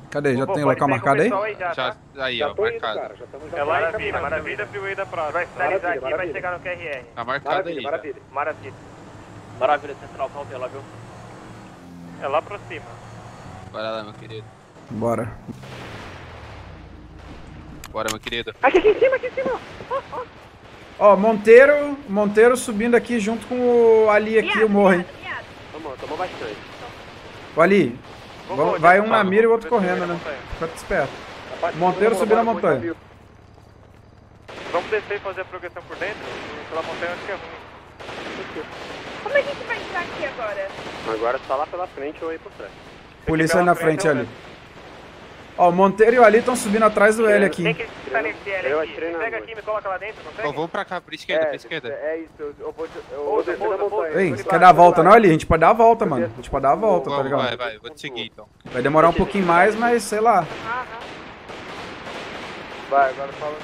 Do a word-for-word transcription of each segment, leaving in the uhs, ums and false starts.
Cadê? Já Pô, tem pode local sair com o marcado aí? pessoal aí já, Já, tá? aí, Já ó, tô indo, marcado. cara. Já estamos já É estamos maravilha, caminhando. maravilha, freeway da praça. Vai finalizar Maravilha, aqui e vai maravilha. chegar no Q R R. Tá marcado Maravilha, aí. já. maravilha. Maravilha. Maravilha, central, cautela, viu? É lá pra cima. Bora lá, meu querido. Bora. Bora, meu querido. Aqui, aqui em cima, aqui em cima. Ó, Monteiro, Monteiro subindo aqui junto com o Ali aqui, o morro, hein? Tomou, tomou bastante. O Ali, Vamos, vamos- vamos, vai um vamos, na vamos, mira e o vamos, outro vamos, correndo, vamos, né? vamos, Fica esperto. Rapaz, Monteiro vamos subindo a embora, montanha. muito Vamos descer e fazer a progressão por dentro? Pela montanha acho que é ruim. Como é que a gente vai entrar aqui agora? Agora tá lá pela frente ou aí por trás. Polícia aí pela na frente frente, ali. Ó, o Monteiro e o Ali estão subindo atrás do L Tem aqui. que estar nesse L eu aqui. atirei na Pega moita. aqui e me coloca lá dentro, consegue? Ó, vamos pra cá, pra esquerda, pra esquerda. É isso, eu, eu vou... Eu Ouça, vou descer ouça, na montanha. ouça. Ei, Vou você de quer baixo, dar a vou volta de não, baixo. Ali? A gente pode dar a volta, mano. A gente pode dar a volta, tá Vamos, ligado? vai, vai, vou te seguir então. Vai demorar um pouquinho mais, mas sei lá. Vai, agora fala...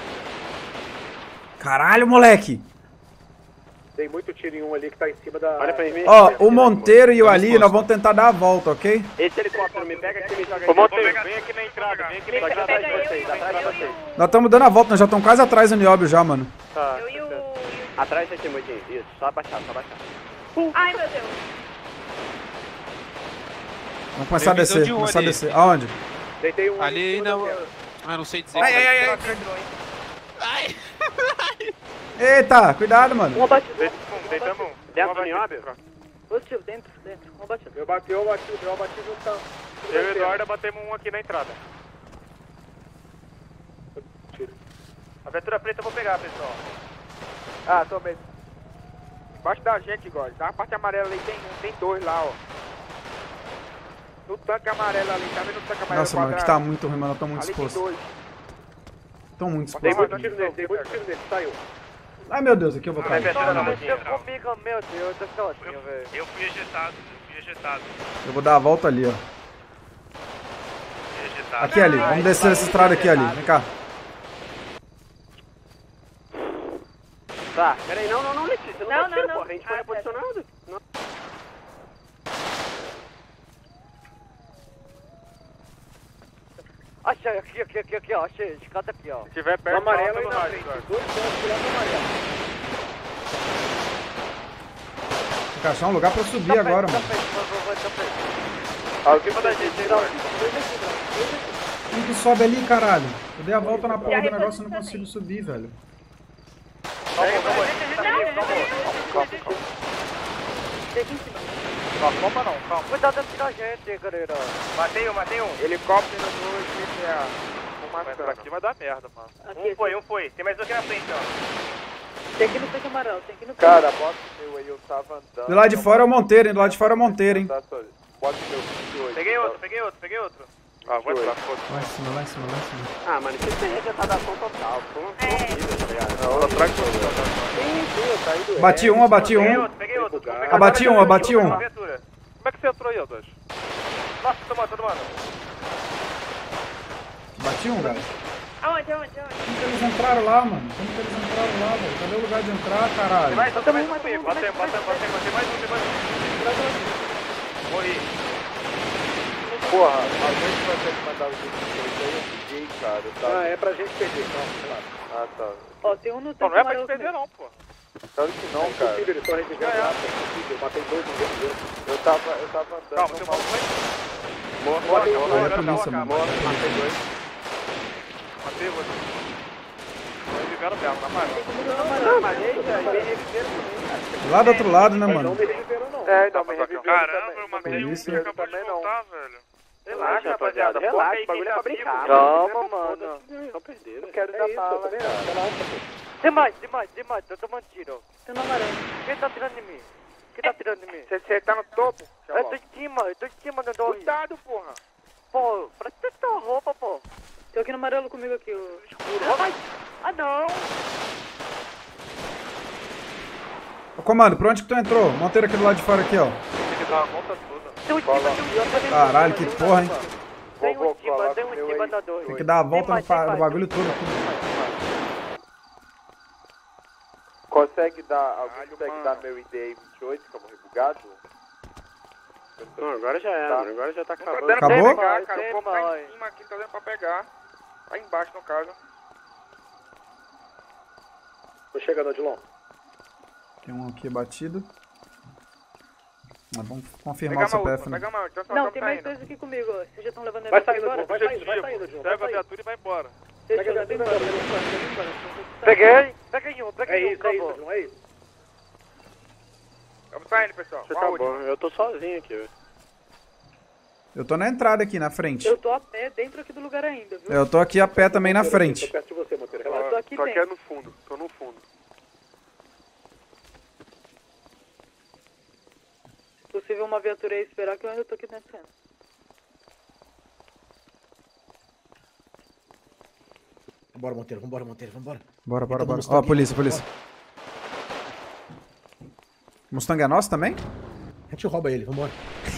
Caralho, moleque! Tem muito tiro em um ali que tá em cima da... Olha pra mim. Ó, o Monteiro e o Vamos Ali, exposto. nós vamos tentar dar a volta, ok? Esse helicóptero me pega aqui e me joga Ô, aqui. Monteiro, vem aqui na entrada, vem aqui na Pega, entrada. pega eu, vocês, e o- atrás de eu e vocês. o... Nós estamos dando a volta, nós já estamos quase atrás do Nióbio já, mano. Tá. Eu e o... e o- Atrás daqui, Moitinho. Isso, só abaixar, só abaixar. Ai, meu Deus. Vamos começar a Tem visão descer, de um começar a ali. descer. Aonde? Deitei um ali em Ali cima não. da tela. Ah, não sei dizer. Ai, como é ai, que- ai, ai. Eita, cuidado, mano. Um batido. Deitamos um. Dentro do Vamos nióbio? aqui. Positivo, dentro, dentro. Um batido. Eu bati, eu bati, eu bati no tanto. Eu e o Eduardo batemos um aqui na entrada. Tiro. A viatura preta eu vou pegar, pessoal. Ah, tô mesmo. Embaixo da gente, God. Da parte amarela ali tem um, tem dois lá, ó. No tanque amarelo ali, tá vendo o tanque amarelo Nossa, mano, aqui quadrado? tá muito ruim, mano. Eu tô muito Ali tem exposto. dois. Tô muito Tem exposto. muito tiro nele, tem muito tiro nele, saiu. Ai, meu Deus, aqui eu vou Vai, cair. viatura não, Motinho. comigo, meu Deus, eu tô sozinho, velho. Eu fui ejetado, eu fui ejetado. Eu vou dar a volta ali, ó. Fui ejetado. Aqui, Ali. Vamos descer essa estrada aqui, Ali. Vem cá. Tá, peraí, não, não, não, Letícia, não, Não, dá não, tiro, não. porra, a gente foi Ah, reposicionado. Não. Achei, aqui, aqui, aqui, aqui, ó, achei, escada aqui, ó. Se tiver No perto, amarelo fala aí pelo na rádio, frente. Eduardo. Dois pontos tirando no amarelo. Tem que achar um lugar pra eu subir agora, mano. Em cima da gente, Eduardo. Quem que sobe ali, caralho? Eu dei a volta na porra do Já negócio e não reposicionei. consigo subir, velho. Calma, calma aí. Calma, calma. Deixa em cima. Calma, calma não, calma. Cuidado antes da gente, galera. Matei um, matei um. Helicóptero no G P A. Vai pra aqui vai dar merda, mano. Aqui, Um foi, um foi. Tem mais um aqui na frente, ó. Tem que ir no tanque amarelo, tem que ir no tanque. Cara, bota o meu aí, eu tava andando. Do lado de fora é o Monteiro, hein? Do lado de fora é o Monteiro, hein? Bota o meu vinte e oito. Peguei outro, peguei outro, peguei outro. Ah, vou entrar, foda-se. Lá em cima, lá em cima, lá em cima. Ah, mano, isso é retardação total. Foi uma É. corrida, tá ligado? Não, ela traz você. Sim, sim, eu saí do Bati um, abati Peguei um. outro, peguei outro. Abati Vou pegar um, uma abati viatura, um. uma viatura. Como é que você entrou aí, Aldas? Nossa, tô matando, mano. Bati um, cara. Aonde, aonde, aonde? Como que eles entraram lá, mano? Como que eles entraram lá, velho? Cadê o lugar de entrar, Tem caralho? mais um, tem mais um comigo. Bota aí, bota aí, bota aí, bota aí, mais um, tem mais um. Morri. Porra, a gente vai ter que mandar o vinte e oito aí, eu fiquei, cara. Eu tava... Ah, é pra gente perder, calma, relaxa. Ah, tá. Ó, tem um no Não, tanque não é pra amarelo te perder comigo. não, pô. Claro que não, cara. É impossível, eles estão revivendo lá, é impossível. Eu matei dois no mesmo dia. Eu tava, eu tava andando... Calma, tem um maluco aí. Morre, Morre, morre, morre, Olha a morre, polícia, morre, mano. morre. matei dois. Matei você. Reviveram mesmo, na mano. Tem comigo no amarelo. Mas aí, aí, me reviveram também. Lá do outro lado, né, Mas não mano? me reviveram, não. É, não, me reviveram também. Caramba, eu matei um Polícia. que acabou de Também não. voltar, velho. Relaxa, rapaziada. rapaziada, Foca relaxa, aí, o bagulho quem é tá pra brincar. vivo. Calma, mano. Só perderam. Não quero dar bala, né? Relaxa, Demais, demais, demais, tô tomando tiro. Tô no amarelo. Quem tá tirando em mim? Quem tá tirando em mim? Você tá no topo? Eu tô em cima, eu tô em cima do dois. Cuidado, porra. Pô, presta tua roupa, pô. Tem aqui no amarelo comigo aqui, o escuro. Ai, ah, não. Ô, comando, pra onde que tu entrou? Monteiro aqui do lado de fora aqui, ó. Tem que dar uma volta toda. Tem um em cima, tem um em cima. Caralho, que porra, hein? Tem um Vou- em vou cima, colar tem um com o em meu cima aí. da dois. Tem que dar a volta no, mais, pa- tem no mais. bagulho todo aqui. Consegue dar, alguém Caralho, consegue mano. dar meu I D aí vinte e oito, que eu morri bugado? Não, agora já era, Tá. agora já tá Não tá acabando. dando Acabou? pra pegar, cara. Tem O povo tá mais. em cima aqui, não tá dando pra pegar. Tá embaixo, no caso. Tô chegando, Odilon. Tem um aqui batido. Mas vamos confirmar Pega o uma C P F, última, né? pega uma última. Então, Não, só tem tá mais indo. dois aqui comigo, ó. Vocês já estão levando Vai ele saindo, agora? vai saindo, vai saindo, Odilon. Pega a viatura e vai embora. Deixa Pega eu a levar viatura embora, e vai leva embora, leva embora. Peguei, peguei um, peguei É um, isso, é isso, acabou. Odilon, é isso. Vamos saindo, pessoal. Você Uma tá última. bom, eu tô sozinho aqui, velho. Eu tô na entrada aqui, na frente. Eu tô a pé dentro aqui do lugar ainda, viu? Eu tô aqui a pé também na Tô frente. perto de você, Monteiro, Eu relaxa. tô aqui Tô aqui é dentro. no fundo, tô no fundo. Se possível uma viatura aí esperar que eu ainda tô aqui dentro. Vambora, Monteiro, vambora, Monteiro, vambora. Bora, bora, Entra no bora. Mustang. Ó, polícia, polícia. Mustang é nosso também? A gente rouba ele, vambora.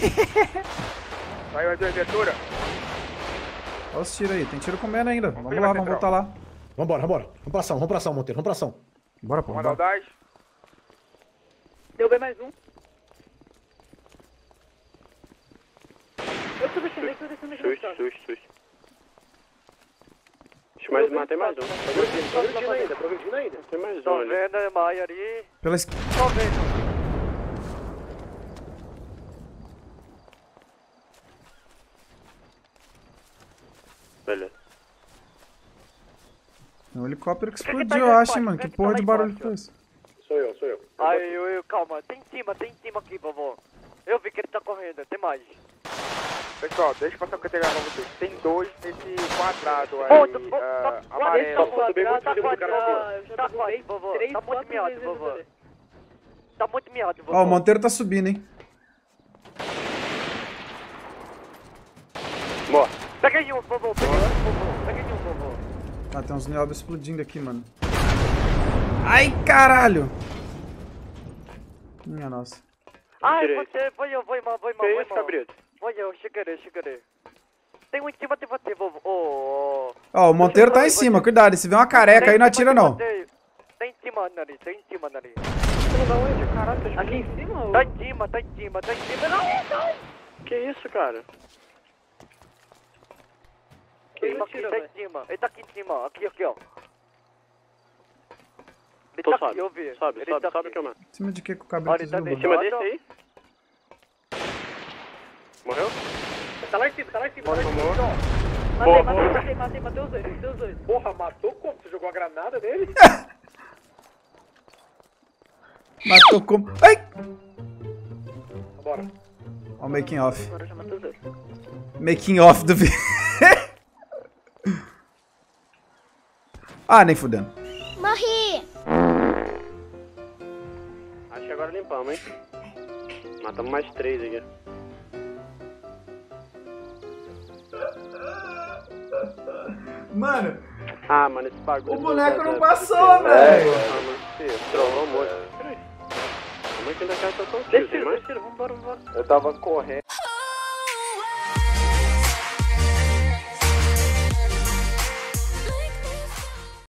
Saiu as duas viaturas. Olha os tiros aí, tem tiro comendo ainda. Vamos Confirma, lá, vamos Central. voltar lá. Vambora, vambora. Vamos pra ação, vamos pra ação, Monteiro, vamos pra ação. Bora, pô. Vamos mandar o Bora. dez. Deu bem mais um. Eu tô descendo, eu tô descendo aqui no Susto, carro. susto, susto. Acho mais, matei mais um. Progredindo, progredindo ainda, progredindo ainda. Tem mais um Tô ali. vendo a Maia ali. Pela es... Tô vendo. Beleza. É um helicóptero que Quem que tá explodiu, aí eu na acho, hein, parte? mano. Quem Que que tá porra lá de barulho embaixo? foi esse? Sou eu, sou eu. Aí, eu, eu, calma, tem em cima, tem em cima aqui, vovô. Eu vi que ele tá correndo, tem mais. Pessoal, deixa eu passar o que eu tenho pra vocês. Tem dois nesse quadrado aí, Pô, tô- ah, tô- amarelo. Deixa eu subir muito Tá em cima do cara quadrado. aqui. Eu já Tá derrubei quase, vovô. três, Tá muito quatro miado, vezes vovô. ali. Tá muito miado, vovô. Ó, o Monteiro tá subindo, hein. Bora. Peguei um, vovô, peguei um, vovô. Peguei um, vovô. Ah, tem uns niobos explodindo aqui, mano. Ai, caralho! Minha nossa. Ai, Direito. você, foi eu, foi mal, foi mal, Que foi isso, mal. Cabrito? Foi eu, chegarei, chegarei. Tem um em cima de você, vovô. Ô, ô. Ó, o Monteiro tá em cima, cuidado. Se vê uma careca aí, não atira, não. Tem em cima, Nari, tem em cima, Nari. Aqui em cima? ou- Tá em cima, tá em cima, tá em cima. Não, não! Que isso, cara? Que Ele tá aqui, mentira, tá velho. em cima. Ele tá aqui em cima, aqui, aqui, ó. Ele Tô tá sobe, aqui, eu vi. sobe, Ele sobe, tá sobe aqui. que eu mato. Em cima de que que o Olha, cabrito ele tá desviou, Em mano? cima desse aí? Morreu? Tá lá em cima, tá lá em cima. Morreu, morreu. Matei, matei, matei, matei, matei os dois, matei os dois. Porra, matou como? Você jogou a granada nele? Matou como... Ai! Bora. Ó o making off. Agora já matou os dois. Making off do vídeo. Ah, nem fudendo. Morri! Acho que agora limpamos, hein? Matamos mais três aqui. Mano, Ah, mano, esse bagulho... o boneco não É, passou, é, velho. Ah, mano, você trollou muito. Peraí. Como é que ainda quer tão Deixa tiro, eu, mas... deixa eu, vambora, vambora. Eu tava correndo.